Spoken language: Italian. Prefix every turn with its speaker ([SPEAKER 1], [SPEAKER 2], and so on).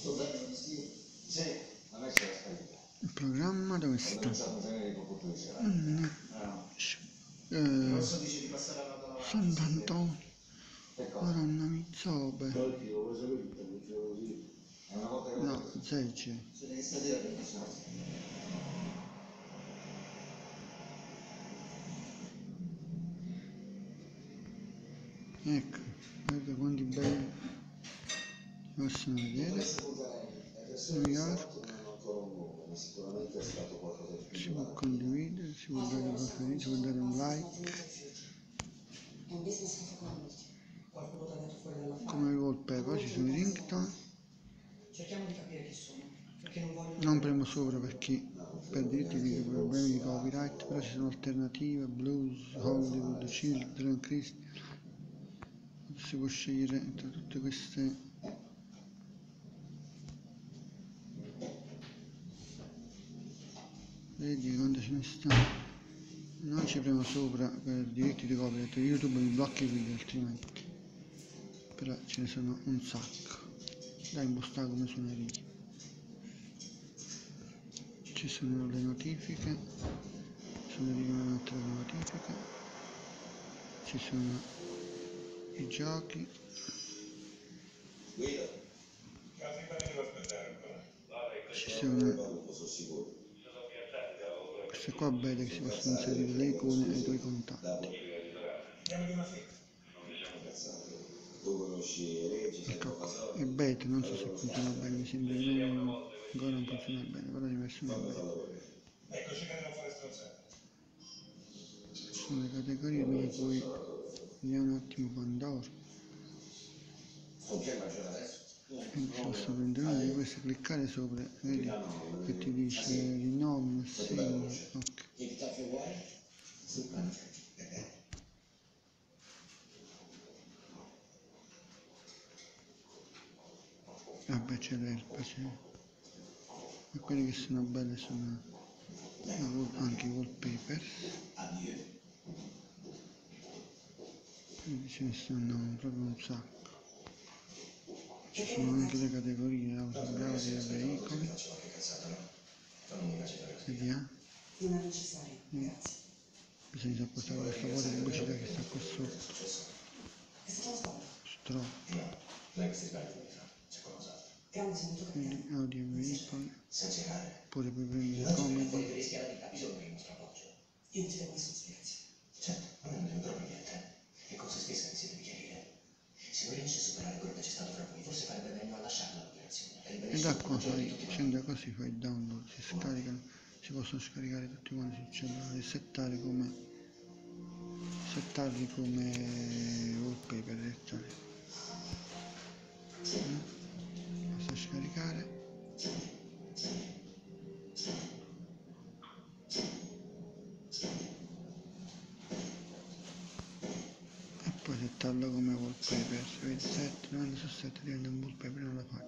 [SPEAKER 1] Il programma dove sta? Sant'Antonio, Corona Mizzobe, no, Zece. Ecco, guarda quanti belli si possono vedere. New York, si può condividere, si può dare un preferito, si può dare un like. Come wallpaper ci sono i ringtone. Non premo sopra perché per diritti di problemi di copyright, però ci sono alternative, blues, Hollywood, children, Christian. Si può scegliere tra tutte queste. Vedi quando ce ne stanno. Non ci premo sopra per diritti di copyright, YouTube mi blocca i video altrimenti. Però ce ne sono un sacco da impostare come suoneria. Ci sono le notifiche, suonerie come mettere le notifiche, ci sono i giochi, ci sono queste qua belle che si possono inserire le icone e i tuoi contatti. Ecco qua, è beta, non so se funziona bene, mi sembra che ancora non funziona bene, però di versione è beta. Ci sono le categorie dove puoi, vediamo un attimo Pandora. Quindi si possono prendere una di queste, cliccare sopra, vedi che ti dice rinnovi, assegno, ok. Vabbè c'è l'erba, e quelle che sono belle sono anche i wallpaper, quindi ce ne stanno proprio un sacco. Ci sono anche le categorie autografie e veicoli. Vediamo. Bisogna appostare questa vuota di pubblicità che sta qua sotto. Quindi audio e veicoli. Oppure puoi prendere comedy.
[SPEAKER 2] E con se stessa vi siete di chiarire. Se non riesce a superare quello che c'è stato fra voi, forse farebbe meglio a lasciare l'operazione.
[SPEAKER 1] E da qua scende così, fai il download, si scaricano, si possono scaricare tutti quanti sul cellulare e settarli come wallpaper direttamente. Basta scaricare. Poi settarlo come wallpaper, vedi 7, 90 su 7 diventa un wallpaper, non lo fai.